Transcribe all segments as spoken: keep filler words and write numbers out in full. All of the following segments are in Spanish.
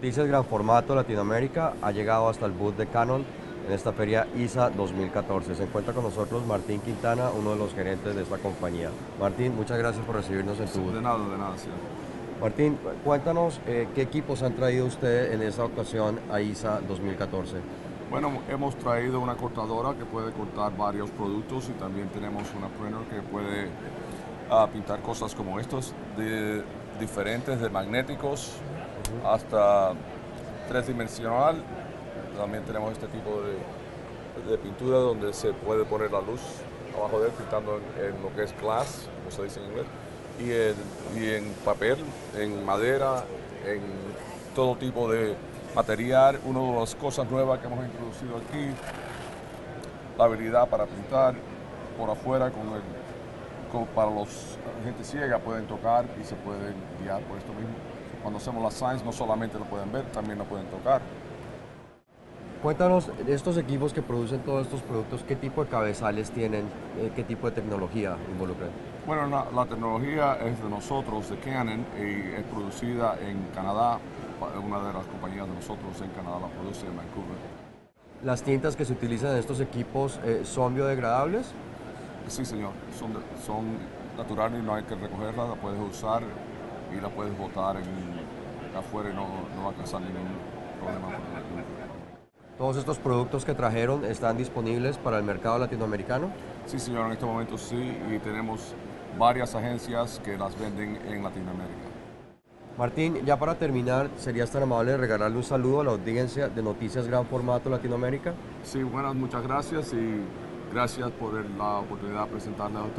Noticias Gran Formato Latinoamérica ha llegado hasta el booth de Canon en esta feria I S A dos mil catorce. Se encuentra con nosotros Martín Quintana, uno de los gerentes de esta compañía. Martín, muchas gracias por recibirnos en tu booth. De nada, de nada, señor. Martín, cuéntanos eh, qué equipos han traído usted en esta ocasión a I S A dos mil catorce. Bueno, hemos traído una cortadora que puede cortar varios productos y también tenemos una printer que puede uh, pintar cosas como estos, de diferentes, de magnéticos uh-huh. hasta tres dimensional. También tenemos este tipo de, de pintura donde se puede poner la luz abajo de él pintando en, en lo que es glass, como se dice en inglés, y en, y en papel, en madera, en todo tipo de material. Una de las cosas nuevas que hemos introducido aquí, la habilidad para pintar por afuera con el, con, para los gente ciega pueden tocar y se pueden guiar por esto mismo. Cuando hacemos las signs no solamente lo pueden ver, también lo pueden tocar. Cuéntanos, estos equipos que producen todos estos productos, ¿qué tipo de cabezales tienen? ¿Qué tipo de tecnología involucran? Bueno, la, la tecnología es de nosotros, de Canon, y es producida en Canadá. Una de las compañías de nosotros en Canadá la produce en Vancouver. ¿Las tintas que se utilizan en estos equipos eh, son biodegradables? Sí, señor. Son, de, son naturales y no hay que recogerlas, la puedes usar y la puedes botar en, afuera y no, no va a causar ningún problema con el ¿Todos estos productos que trajeron están disponibles para el mercado latinoamericano? Sí, señor, en este momento sí, y tenemos varias agencias que las venden en Latinoamérica. Martín, ya para terminar, ¿serías tan amable de regalarle un saludo a la audiencia de Noticias Gran Formato Latinoamérica? Sí, buenas, muchas gracias y gracias por la oportunidad de presentarles a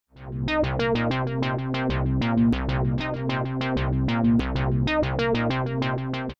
ustedes.